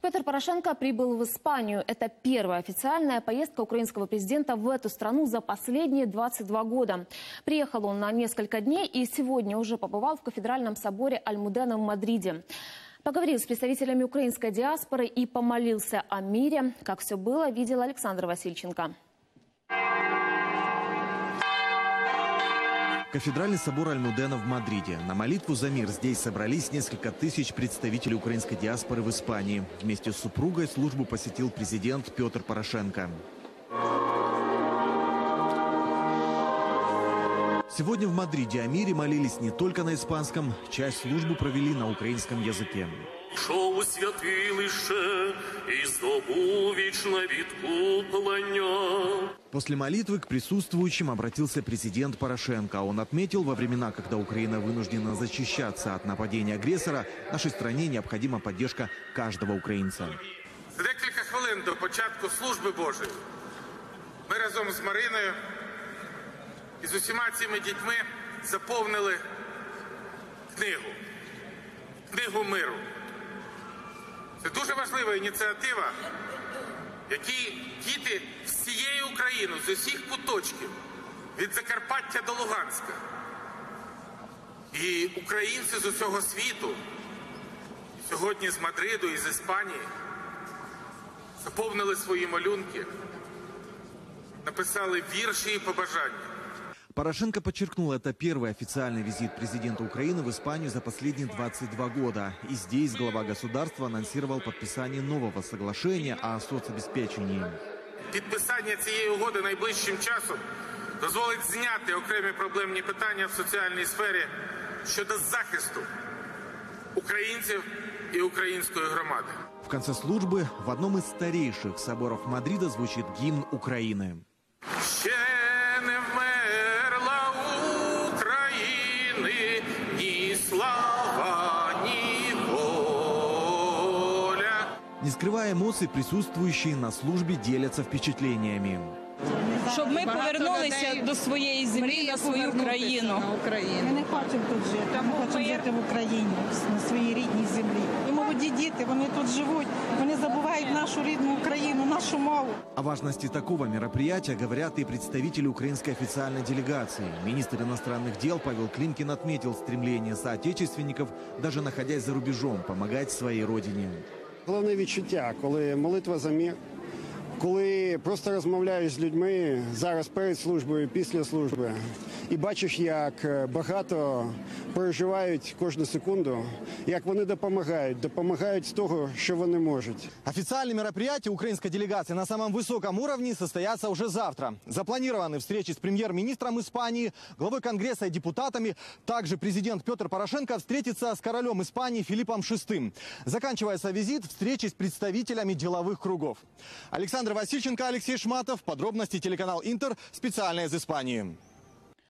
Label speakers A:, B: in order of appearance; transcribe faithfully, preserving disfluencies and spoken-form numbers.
A: Петр Порошенко прибыл в Испанию. Это первая официальная поездка украинского президента в эту страну за последние двадцать два года. Приехал он на несколько дней и сегодня уже побывал в кафедральном соборе Альмудена в Мадриде. Поговорил с представителями украинской диаспоры и помолился о мире. Как все было, видел Александр Васильченко.
B: Кафедральный собор Альмудена в Мадриде. На молитву за мир здесь собрались несколько тысяч представителей украинской диаспоры в Испании. Вместе с супругой службу посетил президент Петр Порошенко. Сегодня в Мадриде о мире молились не только на испанском, часть службы провели на украинском языке.
C: Шо у святилище и здобу вічне відкуплення.
B: После молитвы к присутствующим обратился президент Порошенко. Он отметил, во времена, когда Украина вынуждена защищаться от нападения агрессора, нашей стране необходима поддержка каждого украинца.
D: За декілька хвилин до початку служби Божої ми разом з Мариною і з усіма цими дітьми заповнили книгу. Книгу миру. Це дуже важлива ініціатива, які діти всієї України, з усіх куточків, від Закарпаття до Луганська, і українці з усього світу, сьогодні з Мадриду і з Іспанії, заповнили свої малюнки, написали вірші і побажання.
B: Порошенко подчеркнул, это первый официальный визит президента Украины в Испанию за последние двадцать два года. И здесь глава государства анонсировал подписание нового соглашения о соцобеспечении.
D: Підписання цієї угоди найближчим часом дозволить зняти окремі проблемні питання в соціальній сфері щодо захисту українців і української громади.
B: В конце службы в одном из старейших соборов Мадрида звучит гимн Украины. Не скрывая эмоций, присутствующие на службе делятся впечатлениями.
E: Щоб ми повернулися до своєї землі, на свою країну.
F: Ми не хочемо тут жити, ми хочемо жити в Україні, на своїй рідній землі. І молоді діти, вони тут живуть, вони забувають нашу рідну Україну, нашу мову.
B: О важности такого мероприятия говорят и представители украинской официальной делегации. Министр иностранных дел Павел Климкин отметил стремление соотечественников, даже находясь за рубежом, помогать своей родине.
G: Головне відчуття, коли молитва за мир, коли просто розмовляєш з людьми зараз перед службою, після служби, і бачиш, як багато переживають кожну секунду, як вони допомагають, допомагають з того, що вони можуть.
H: Официальные мероприятия украинской делегации на самом высоком уровне состоятся уже завтра. Запланированы встречи с премьер-министром Испании, главой Конгресса и депутатами. Также президент Петр Порошенко встретится с королем Испании Филиппом шестым. Заканчивается визит встречи с представителями деловых кругов. Александр Васильченко, Алексей Шматов. Подробности телеканал Интер. Специально из Испании.